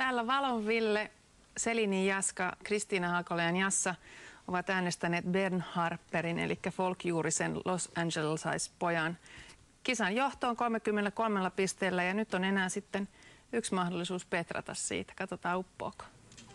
Täällä Valon Ville, Selinin Jaska, Kristiina Haakola ja Jassa ovat äänestäneet Ben Harperin, eli folkjuurisen Los Angelesais-pojan kisan johtoon 33 pisteellä, ja nyt on enää sitten yksi mahdollisuus petrata siitä. Katsotaan uppoako.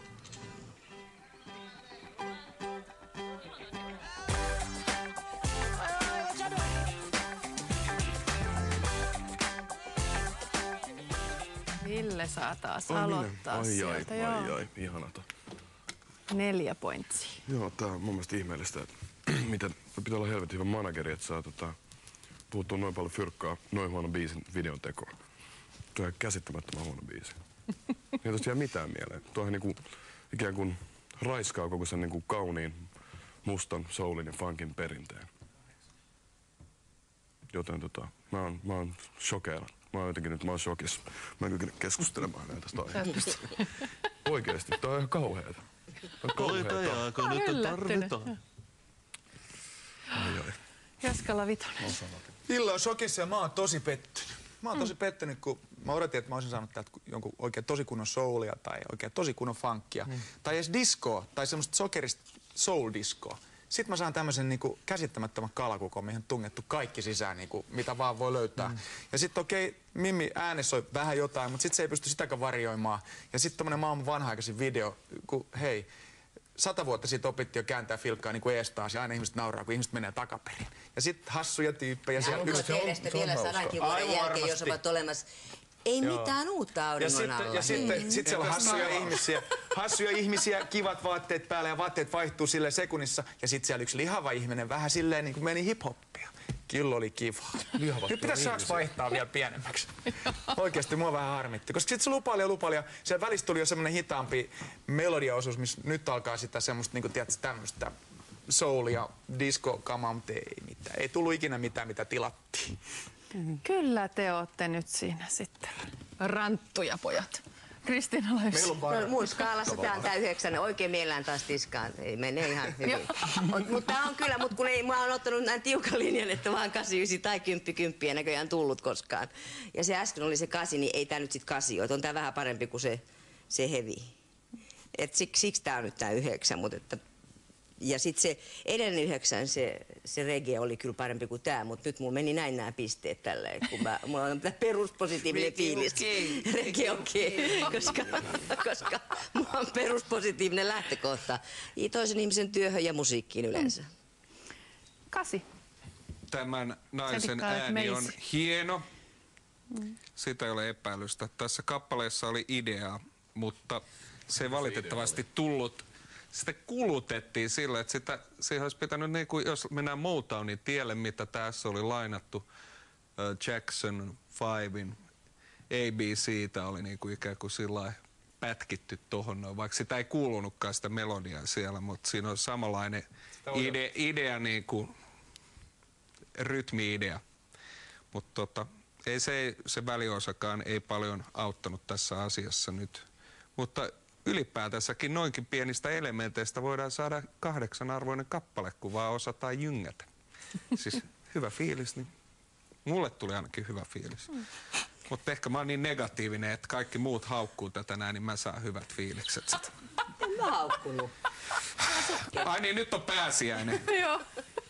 Ville saa taas aloittaa sieltä. Ai, ihanata. 4 pointsia. Joo, tää on mun mielestä ihmeellistä, että miten pitää olla helvetin hyvä manageri, että saa puuttua noin paljon fyrkkaa noin huono biisin videon tekoon. Tuo on käsittämättömän huono biisi. Ei tosta jää mitään mieleen. Tuohan niinku ikään kuin raiskaa koko sen niinku kauniin, mustan, soulin ja funkin perinteen. Joten mä oon shokeerannut. Mä oon shokissa. Mä en kykene keskustelemaan enää tästä aiheesta. Oikeesti, tää on ihan kauheeta. Hoitajaako nyt tarvitaan? Ai. Jaskala Vitonen. Ville on shokissa ja mä oon tosi pettynyt. Mä oon tosi pettynyt, kun mä odotin, että mä olisin saanut täältä jonkun oikein tosi kunnon soulia tai oikein tosi kunnon funkia. Tai edes diskoa, tai semmoista sokerista soul-diskoa. Sitten mä saan tämmöisen niinku käsittämättömän kalakukon, mihin on tungettu kaikki sisään, niinku, mitä vaan voi löytää. Ja sitten Mimmi äänessä on vähän jotain, mutta sitten se ei pysty sitäkään varjoimaan. Ja sitten tommonen maailman vanha-aikaisin video, kun hei, 100 vuotta sitten opittiin jo kääntää filkkaa niin kuin ees taas, ja aina ihmiset nauraa, kun ihmiset menee takaperin. Ja sitten hassuja tyyppejä. Ja onko teille sitten vielä 100 vuoden jälkeen, jos ovat olemassa? Ei mitään uutta auringon alla. Ja sitten siellä on hassuja ihmisiä, kivat vaatteet päällä ja vaatteet vaihtuu silleen sekunnissa. Ja sitten siellä yksi lihava ihminen vähän silleen niin kuin meni hip-hoppia. Kyllä oli kiva. Nyt pitäisi saaks vaihtaa vielä pienemmäksi. Oikeesti mua vähän harmitti. Koska sitten se lupaili ja siellä välissä tuli jo semmonen hitaampi melodiaosuus, missä nyt alkaa sitä semmoista niinku tiedätkö tämmöstä soul- ja disco-kamaa, mutta ei mitään. Ei tullut ikinä mitään, mitä tilattiin. Kyllä te ootte nyt siinä sitten ranttuja, pojat. Kristiina Löysi. Mun skaalassa tää on tää 9. Oikein mielellään taas tiskaan. Ei mene ihan hyvin. Mutta tää on kyllä, kun ei, mä oon ottanut näin tiukan linjan, että vaan 8-9 tai 10 näköjään tullut koskaan. Ja se äsken oli se 8, niin ei tää nyt sit 8 ole. On tää vähän parempi kuin se heavy. Et siksi tää on nyt tää 9, mutta että ja sitten se edellinen 9, se reggae oli kyllä parempi kuin tämä, mutta nyt mulla meni näin nämä pisteet tälleen, kun mulla on peruspositiivinen fiilis. Reggae okei, koska mulla on peruspositiivinen lähtökohta toisen ihmisen työhön ja musiikkiin yleensä. 8. Tämän naisen ääni on hieno. Sitä ei ole epäilystä. Tässä kappaleessa oli idea, mutta se ei valitettavasti tullut. Sitä kulutettiin sillä, että siihen olisi pitänyt, niin kuin, jos mennään Motownin tielle, mitä tässä oli lainattu, Jackson 5:in ABC:tä oli niin kuin ikään kuin sillä pätkitty tohon, vaikka sitä ei kuulunutkaan sitä melodiaa siellä, mutta siinä on samanlainen idea niin kuin rytmi-idea. Mutta ei se väliosakaan ei paljon auttanut tässä asiassa nyt, mutta ylipäätänsäkin noinkin pienistä elementeistä voidaan saada 8-arvoinen kappale, kun vaan osataan jyngätä. Siis hyvä fiilis, niin mulle tuli ainakin hyvä fiilis. Mutta ehkä mä oon niin negatiivinen, että kaikki muut haukkuu tätä näin, niin mä saan hyvät fiilikset sitä. En mä haukkunut. Ai niin, nyt on pääsiäinen. Joo.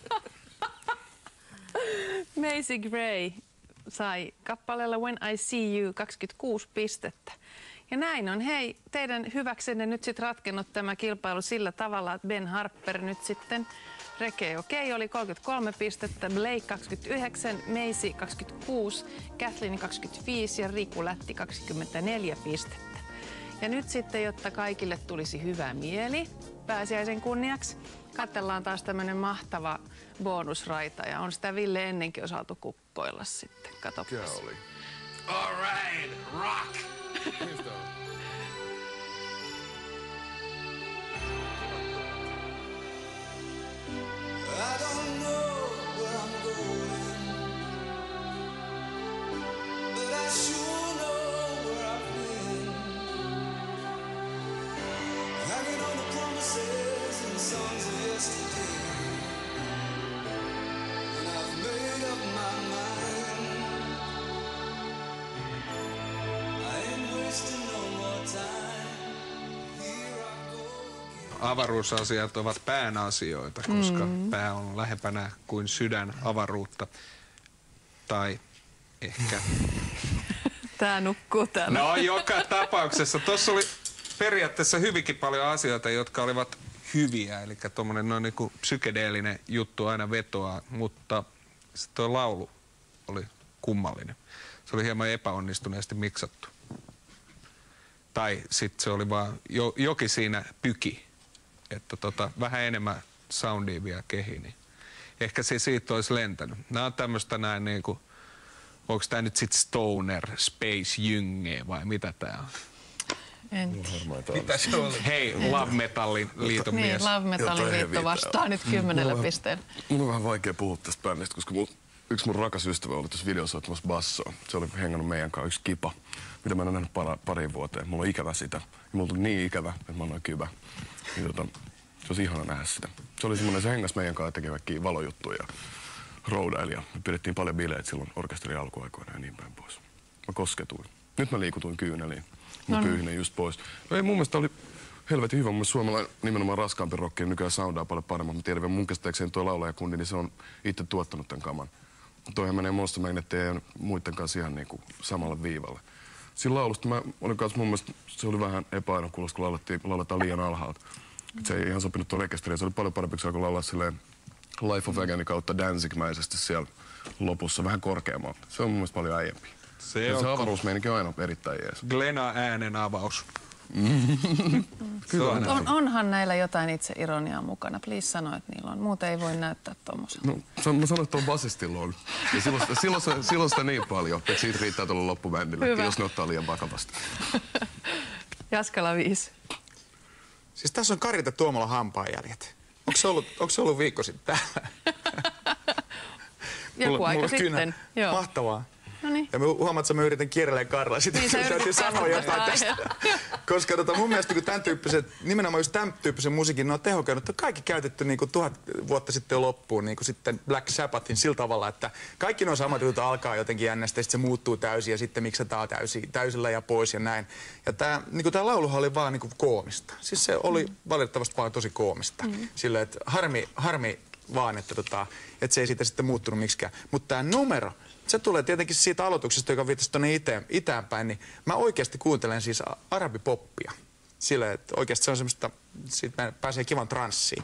Macy Gray sai kappaleella When I See You 26 pistettä. Ja näin on, hei, teidän hyväksenne nyt sitten ratkennut tämä kilpailu sillä tavalla, että Ben Harper nyt sitten Reggae okei oli 33 pistettä, Blake 29, Macy 26, Kathleen 25 ja Riku Lätti 24 pistettä. Ja nyt sitten, jotta kaikille tulisi hyvä mieli pääsiäisen kunniaksi, katsellaan taas tämmönen mahtava bonusraita ja on sitä Ville ennenkin osaltu kukkoilla sitten. Katoppas. Mikä oli? All right, rock! I don't know where I'm going, but I sure know where I've been. Hanging on the promises and the songs of yesterday, and I've made up my mind. I ain't wasting no avaruusasiat ovat pään asioita, koska pää on lähempänä kuin sydän avaruutta. Tai ehkä. Tää nukkuu täällä. No joka tapauksessa. Tuossa oli periaatteessa hyvinkin paljon asioita, jotka olivat hyviä. Eli tuommoinen noin niinku psykedeellinen juttu aina vetoaa, mutta sitten tuo laulu oli kummallinen. Se oli hieman epäonnistuneesti miksattu. Tai sitten se oli vaan jokin siinä pyki, että vähän enemmän soundia vielä kehi, niin ehkä se siitä olisi lentänyt. Nämä on tämmöistä näin niinku, onko tämä nyt sitten stoner, space jynge vai mitä tää on? En tiedä. Mitä se oli? Hei, Love Metallin liiton Niin, mies. Love Metallin liitto vastaa nyt 10 pisteellä. Mun on vähän vaikea puhua tästä bändistä, koska yksi mun rakas ystävä oli tuossa videossa ottamassa bassoa. Se oli hengannut meidän kanssa, yksi kipa, mitä mä en ole nähnyt pariin vuoteen. Mulla on ikävä sitä. Ja mulla tuli niin ikävä, että mä annoin kyvä. Niin se olisi ihana nähdä sitä. Se oli semmoinen, se hengas meidän kanssa teki kaikkia valojuttuja ja roudaili. Ja me pidettiin paljon bileet silloin orkesterin alkuaikoina ja niin päin pois. Mä kosketuin. Nyt mä liikutuin kyyneliin. Mä pyyhinen just pois. No ei, mun mielestä oli helvetin hyvä. Mun mielestä suomalainen nimenomaan raskaampi rokki nykyään soundaa paljon paremmin. Mä tiedän vielä mun käsittääkseni tuo laulajakundi, niin se on itse tuottanut tämän kaman. Toihan menee Monster Magnetin ja muiden kanssa ihan niinku samalle viivalle. Siinä laulusta mä olin kanssa mun mielestä, se oli vähän epäainokuulosta, kun lauletaan liian alhaalta. Et se ei ihan sopinut tuon rekisteriin. Se oli paljon parempi, kun laulaa silleen Life of Again kautta Danzig-mäisesti siellä lopussa vähän korkeammalta. Se on mun mielestä paljon äijempi. Se avaruusmeininki on aina erittäin jees. Glena äänen avaus. Onhan näillä jotain itse ironiaa mukana. Please sano, että niillä on. Muuten ei voi näyttää tommosen. No, mä sanoin, että on basistilla on. Ja silloin sitä niin paljon, että siitä riittää tuolla loppubändille, jos ne ottaa liian vakavasti. Jaskala 5. Siis tässä on Karita Tuomola hampaanjäljet. Onko se ollut viikko sitten täällä? Joku aika sitten. Joo. Mahtavaa. Noniin. Ja mä huomaan, että mä yritän kierrellä Karla sitä, niin, että täytyy sanoa jotain tästä. Koska mun mielestä niin tämän tyyppiset, nimenomaan just tämän tyyppisen musiikin, ne on tehokkaat. Kaikki käytetty niin kuin 1000 vuotta sitten jo loppuun, niin kuin sitten Black Sabbathin sillä tavalla, että kaikki nuo samat jutut alkaa jotenkin jännästä, sitten se muuttuu täysin ja sitten miksataan täysillä ja pois ja näin. Ja tämä niin lauluhan oli vaan niin kuin koomista. Siis se oli valitettavasti vaan tosi koomista. Sillä, että harmi vaan, että se ei siitä sitten muuttunut miksikään. Mutta tämä numero, se tulee tietenkin siitä aloituksesta, joka viittasi tuonne itäänpäin, niin mä oikeasti kuuntelen siis arabipoppia. Sillä, että oikeasti se on semmoista, siitä pääsee kivan transsiin.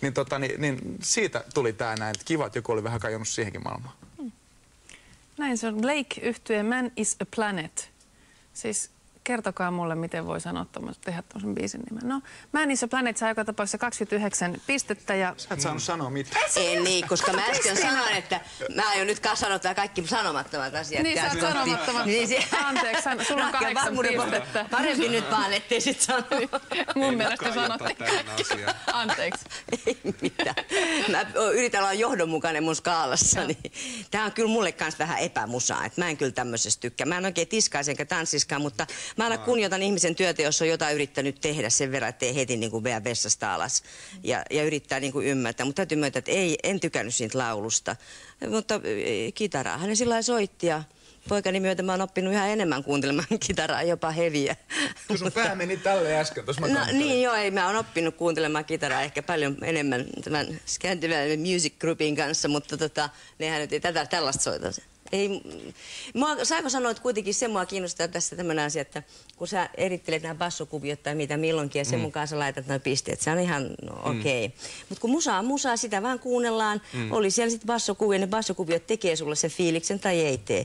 Niin siitä tuli tää näin, että kiva, että joku oli vähän kajonnut siihenkin maailmaan. Näin se on. Blake-yhtye Man is a Planet. Siis kertokaa mulle, miten voi sanoa tehdä tuollaisen biisin nimen. No, Man is a Planet saa joka tapauksessa 29 pistettä ja... Sä et saanut sanoa mitään. Ei niin, koska mä äsken sanoin, että mä aion nyt sanottaa kaikki sanomattomat asiat. Niin, sä oot sanomattomat. Anteeksi, sulla on 8 pistettä. Parempi nyt vaan, ettei sit sano. Mun mielestä sanottiin. Anteeksi. Ei mitään. Mä yritän olla johdonmukainen mun skaalassani. Tää on kyllä mulle kans vähän epämusaa, että mä en kyllä tämmöisestä tykkää. Mä en oikein tiskaisi enkä tanssiskaan, mutta mä aina kunnioitan ihmisen työtä, jos on jotain yrittänyt tehdä sen verran, ettei heti niin kuin veä vessasta alas ja yrittää niin kuin ymmärtää. Mutta täytyy myöntää, että en tykännyt siitä laulusta. Mutta kitaraa hän sillä lailla soitti ja poikani myötä mä oon oppinut ihan enemmän kuuntelemaan kitaraa, jopa heviä. Kun sun pää meni tälle äsken, tuossa mä kantelin. Niin joo, mä oon oppinut kuuntelemaan kitaraa ehkä paljon enemmän tämän Scandinavian Music Groupin kanssa, mutta nehän nyt ei tällaista soita. Ei, saako sanoa, että kuitenkin se mua kiinnostaa tässä tämmöinen asia, että kun sä erittelet nämä bassokuviot tai mitä milloinkin ja sen mukaan sä laitat nämä pisteet, se on ihan okei. Mutta kun musaa, sitä vaan kuunnellaan, oli siellä sitten bassokuvia, ne bassokuviot tekee sulle sen fiiliksen tai ei tee.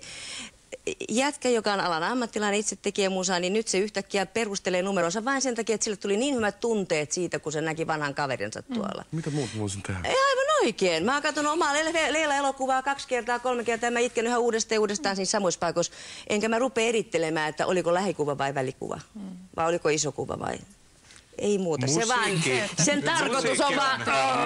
Jätkä, joka on alan ammattilainen, itse tekee musaa, niin nyt se yhtäkkiä perustelee numeronsa vain sen takia, että sille tuli niin hyvät tunteet siitä, kun se näki vanhan kaverinsa tuolla. Mitä muut voisin tehdä? Ei aivan oikein. Mä oon katsonut omaa Leila-elokuvaa 2 kertaa, 3 kertaa, ja mä itken yhä uudestaan siinä samoissa paikoissa. Enkä mä rupea erittelemään, että oliko lähikuva vai välikuva, vai oliko iso kuva vai... Ei muuta, se vaan, sen tarkoitus on vaan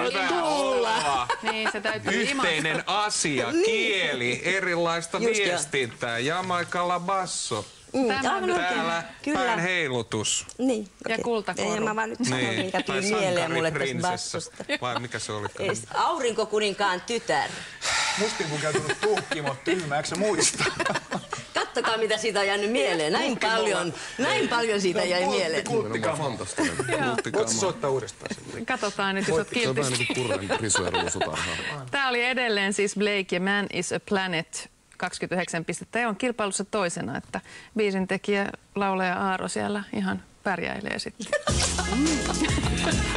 tulla. Niin, se täytyy yhteinen asia, kieli, erilaista viestintää, Jamaikalla basso. Täällä pään heilutus. Niin, ja kultakoru. Ja mä vaan nyt sanon, mikä tuli mieleen mulle tästä bassosta. Vai mikä se oli? Aurinkokuninkaan tytär. Musta on käytänyt tuhkimot tyhmääksi muista. Kattokaa, mitä siitä on jäänyt mieleen. Näin paljon siitä jäi mieleen. Kulttikama. Fantastinen. Voitko soittaa uudestaan sen? Katsotaan nyt, jos olet Se on kiltisti. vähän niin kuin Kurren Risu ja Ruusutarha. Tämä oli edelleen siis Blake ja Man is a Planet, 29 pistettä. Ja on kilpailussa toisena, että biisin tekijä, laulaja Aaro siellä ihan pärjäilee sitten.